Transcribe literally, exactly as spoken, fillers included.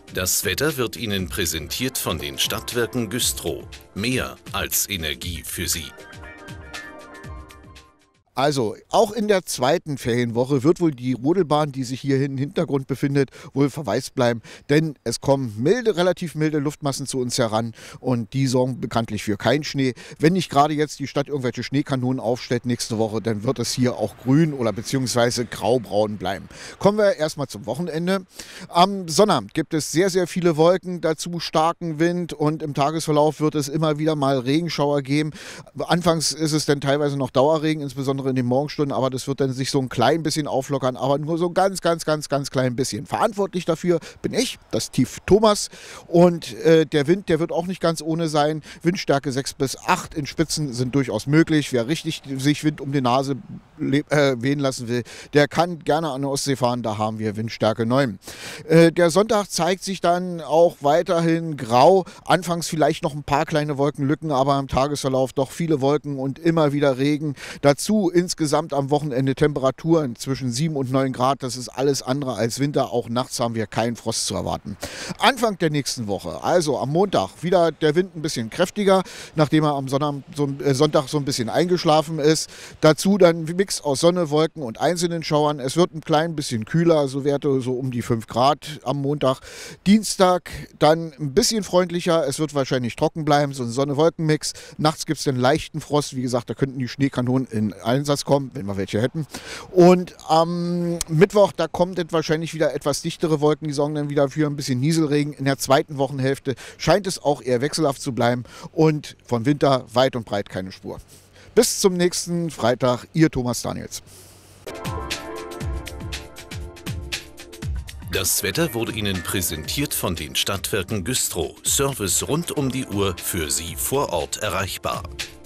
Das Wetter wird Ihnen präsentiert von den Stadtwerken Güstrow. Mehr als Energie für Sie. Also, auch in der zweiten Ferienwoche wird wohl die Rodelbahn, die sich hier im Hintergrund befindet, wohl verwaist bleiben. Denn es kommen milde, relativ milde Luftmassen zu uns heran und die sorgen bekanntlich für keinen Schnee. Wenn nicht gerade jetzt die Stadt irgendwelche Schneekanonen aufstellt nächste Woche, dann wird es hier auch grün oder beziehungsweise graubraun bleiben. Kommen wir erstmal zum Wochenende. Am Sonnabend gibt es sehr, sehr viele Wolken, dazu starken Wind und im Tagesverlauf wird es immer wieder mal Regenschauer geben. Anfangs ist es dann teilweise noch Dauerregen, insbesondere in den Morgenstunden, aber das wird dann sich so ein klein bisschen auflockern, aber nur so ein ganz, ganz, ganz, ganz klein bisschen. Verantwortlich dafür bin ich, das Tief Thomas, und äh, der Wind, der wird auch nicht ganz ohne sein. Windstärke sechs bis acht in Spitzen sind durchaus möglich. Wer richtig sich Wind um die Nase äh, wehen lassen will, der kann gerne an der Ostsee fahren, da haben wir Windstärke neun. Äh, der Sonntag zeigt sich dann auch weiterhin grau, anfangs vielleicht noch ein paar kleine Wolkenlücken, aber im Tagesverlauf doch viele Wolken und immer wieder Regen. Dazu insgesamt am Wochenende Temperaturen zwischen sieben und neun Grad. Das ist alles andere als Winter. Auch nachts haben wir keinen Frost zu erwarten. Anfang der nächsten Woche, also am Montag, wieder der Wind ein bisschen kräftiger, nachdem er am Sonntag so, äh, Sonntag so ein bisschen eingeschlafen ist. Dazu dann ein Mix aus Sonne, Wolken und einzelnen Schauern. Es wird ein klein bisschen kühler, so Werte so um die fünf Grad am Montag. Dienstag dann ein bisschen freundlicher. Es wird wahrscheinlich trocken bleiben, so ein Sonne-Wolken-Mix. Nachts gibt es den leichten Frost. Wie gesagt, da könnten die Schneekanonen in Einsatz kommen, wenn wir welche hätten. Und am Mittwoch, da kommen dann wahrscheinlich wieder etwas dichtere Wolken, die sorgen dann wieder für ein bisschen Nieselregen. In der zweiten Wochenhälfte scheint es auch eher wechselhaft zu bleiben und von Winter weit und breit keine Spur. Bis zum nächsten Freitag, Ihr Thomas Daniels. Das Wetter wurde Ihnen präsentiert von den Stadtwerken Güstrow. Service rund um die Uhr für Sie vor Ort erreichbar.